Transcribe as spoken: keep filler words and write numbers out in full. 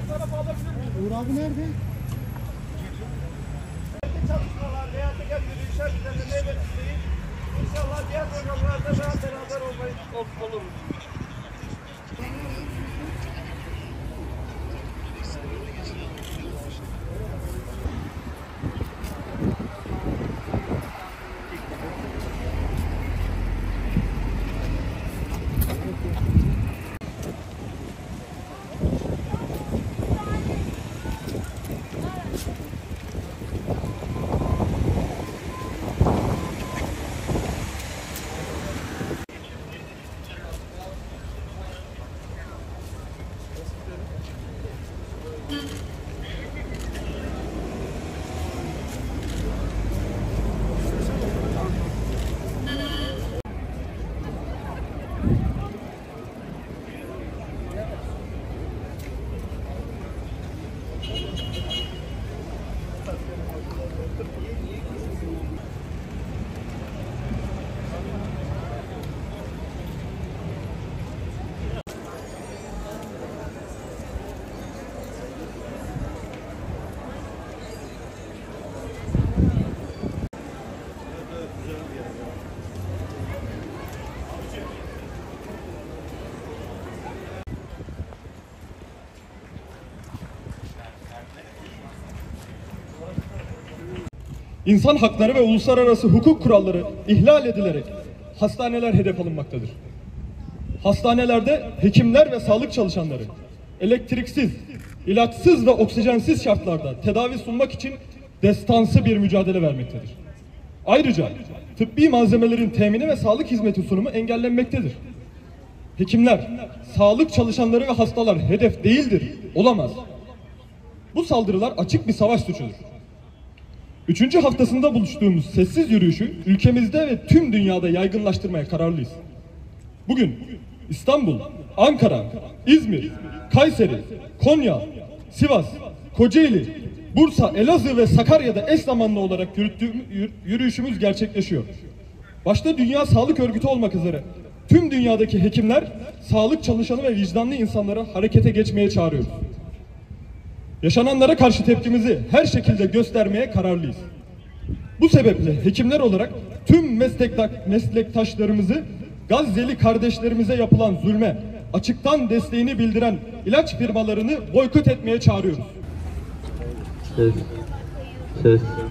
Uğur abi nerede? Çalışmalar veya teker yürüyüşler üzerinde meyvesideyiz. İnşallah diğer programlarda daha beraber olmayı oluruz. İnsan hakları ve uluslararası hukuk kuralları ihlal edilerek hastaneler hedef alınmaktadır. Hastanelerde hekimler ve sağlık çalışanları elektriksiz, ilaçsız ve oksijensiz şartlarda tedavi sunmak için destansı bir mücadele vermektedir. Ayrıca tıbbi malzemelerin temini ve sağlık hizmeti sunumu engellenmektedir. Hekimler, sağlık çalışanları ve hastalar hedef değildir, olamaz. Bu saldırılar açık bir savaş suçudur. Üçüncü haftasında buluştuğumuz sessiz yürüyüşü ülkemizde ve tüm dünyada yaygınlaştırmaya kararlıyız. Bugün İstanbul, Ankara, İzmir, Kayseri, Konya, Sivas, Kocaeli, Bursa, Elazığ ve Sakarya'da eş zamanlı olarak yürüyüşümüz gerçekleşiyor. Başta Dünya Sağlık Örgütü olmak üzere tüm dünyadaki hekimler, sağlık çalışanı ve vicdanlı insanları harekete geçmeye çağırıyoruz. Yaşananlara karşı tepkimizi her şekilde göstermeye kararlıyız. Bu sebeple hekimler olarak tüm meslektaşlarımızı Gazze'li kardeşlerimize yapılan zulme açıktan desteğini bildiren ilaç firmalarını boykot etmeye çağırıyoruz. Ses, ses.